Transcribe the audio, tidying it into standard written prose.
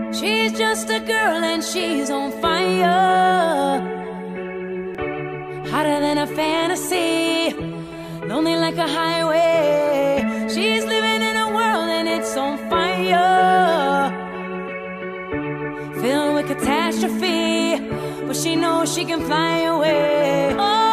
She's just a girl and she's on fire, hotter than a fantasy, lonely like a highway. She's living in a world and it's on fire, filled with catastrophe, but she knows she can fly away. Oh,